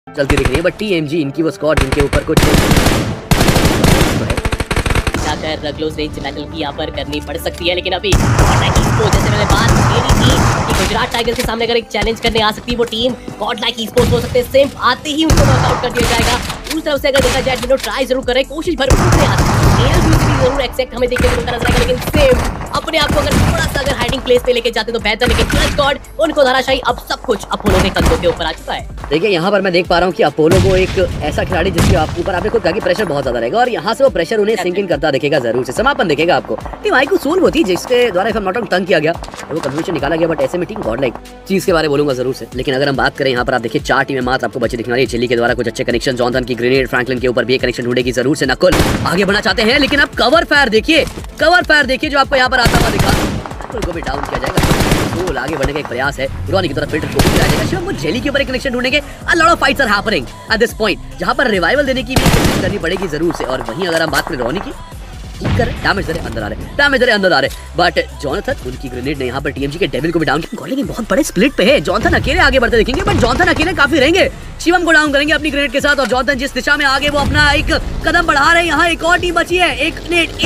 चलती दिख रही है, बट टीएमजी इनकी वो स्क्वाड जिनके ऊपर कुछ जाकर क्लोज रेंज बैटल की यहाँ पर करनी पड़ सकती है, लेकिन अभी जैसे मैंने बात कही थी कि गुजरात टाइगर्स के सामने अगर एक चैलेंज करने आ सकती है वो टीम गॉड लाइक ई-स्पोर्ट्स हो सकते हैं। सिम्प आते ही उनको नॉकआउट कर दिया जाएगा। दूसरी तरफ से अगर देखा जाए एडमिनो ट्राई जरूर करे, कोशिश भरपूर से जरूर एक्सेक्ट हमें देखने को मिलता नजर आएगा, लेकिन सिम्प अपने आप को अगर थोड़ा सा अगर हाइडिंग प्लेस पे लेके जाते तो बेहतर, लेकिन क्लच गॉड उनको धराशायी। अब सब कुछ अपोलो के कंधों के ऊपर आ चुका है। देखिए यहाँ पर मैं देख पा रहा हूँ कि अपोलो को एक ऐसा खिलाड़ी जिसके ऊपर आपने खुद कहा कि प्रेशर बहुत ज्यादा रहेगा और यहाँ से वो प्रेशर उन्हें सिंक इन करता दिखेगा, जरूर से समापन दिखेगा आपको। टीम आईक्यू सोल वो थी जिसके द्वारा नॉट आउट तंग किया गया, वो कंक्लूजन निकाला गया, बट ऐसे में टीम गॉड लाइक चीज के बारे में बोलूंगा जरूर से। लेकिन अगर हम बात करें यहाँ पर आप देखिए 4 टीमें मात्र आपको बची दिखने वाली है। चिली के द्वारा कुछ अच्छे कनेक्शन, जॉनथन की ग्रेनेड, फ्रैंकलिन के ऊपर भी एक कनेक्शन ढूंढेगी जरूर से। नकुल आगे बढ़ना चाहते हैं, लेकिन अब कवर फायर देखिए, कवर फायर देखिए जो आपको यहाँ पर आता हुआ दिखा, को भी डाउन किया जाएगा। तो आगे बढ़ने का एक प्रयास है, रोनी की तरफ फिल्टर को भी जाएगा। शिवम वो जेली के ऊपर एक कनेक्शन ढूंढेंगे। A lot of fights are happening at this point, जहां पर रिवाइवल देने की भी कोशिश करनी पड़ेगी जरूर से। और वहीं अगर हम बात करें रोनी की, डैमेज दे अंदर आ रहे, बट जॉनथन उनकी ग्रेनेड ने यहाँ पर टीएमजी के डेविल को भी डाउन किया। लेकिन बहुत बड़े स्प्लिट पे है, जॉनथन अकेले आगे बढ़ते दिखेंगे, बट जॉनथन अकेले काफी रहेंगे। शिवम को डाउन करेंगे अपनी ग्रेनेड के साथ, और जॉनथन जिस दिशा में आगे वो अपना एक कदम बढ़ा रहे हैं। यहाँ एक और टीम बची है, एक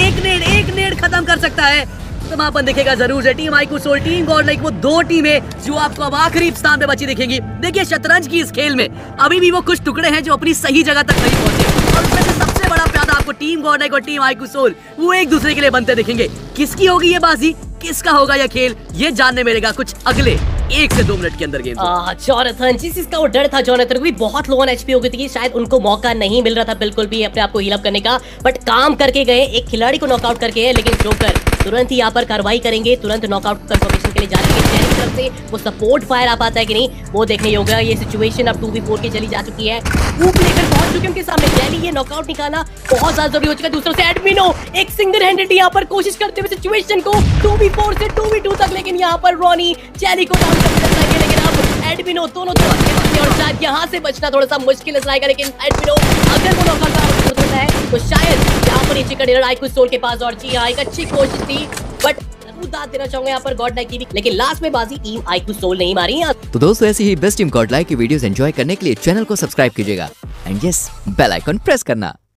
नेड खत्म कर सकता है, समापन दिखेगा जरूर से। Team IQ soul, team god like वो 2 टीमें जो आपको अब आखिरी स्थान पे बची दिखेंगी। देखिए शतरंज की इस खेल में अभी भी वो कुछ टुकड़े हैं जो अपनी सही जगह तक नहीं पहुंचे, और उसमें से सबसे बड़ा प्यादा आपको टीम गॉड लाइक और टीम आईक्यू सोल वो एक दूसरे के लिए बनते दिखेंगे। किसकी होगी ये बाजी, किसका होगा ये खेल, ये जानने मिलेगा कुछ अगले 1 से 2 मिनट के अंदर गेम। जॉनथन जिसका वो डर था, जॉनथन को भी बहुत लो ऑन एचपी हो गई थी, शायद उनको मौका नहीं मिल रहा था बिल्कुल भी अपने आप को हील अप करने का, बट काम करके गए, एक खिलाड़ी को नॉकआउट करके है। लेकिन जोकर तुरंत ही यहाँ पर कार्रवाई करेंगे, तुरंत नॉकआउट कंफर्मेशन के लिए जाएंगे। जेली की तरफ से वो सपोर्ट फायर आ पाता है कि नहीं वो देखने योग्य। ये सिचुएशन अब 2v4 की चली जा चुकी है, ऊपर लेकर पहुंच चुके उनके सामने। जेली ये नॉकआउट निकालना बहुत ज्यादा जरूरी हो चुका है। दूसरों से एडमिनो एक सिंगल हैंडेड यहाँ पर कोशिश करते हुए सिचुएशन को 2v4 से 2v2 तक, लेकिन यहाँ पर रोनी जेली को डाउन कर सकता है। लेकिन अब एडमिनो दोनों तरफ और शायद यहाँ से बचना थोड़ा सा मुश्किल नजर आएगा, लेकिन एडमिनो अगर वो नॉकआउट होता है तो शायद यहाँ पर नीचे का डिनर आईक्यू सोल के पास। और जी हाँ, एक अच्छी कोशिश थी, बट दाद देना चाहूंगा यहाँ पर गॉड लाइक की भी, लेकिन लास्ट में बाजी टीम आईक्यू सोल नहीं मारी। तो दोस्तों ऐसी ही बेस्ट टीम गॉड लाइक की वीडियोस एंजॉय करने के लिए चैनल को सब्सक्राइब कीजिएगा and yes bell icon press करना।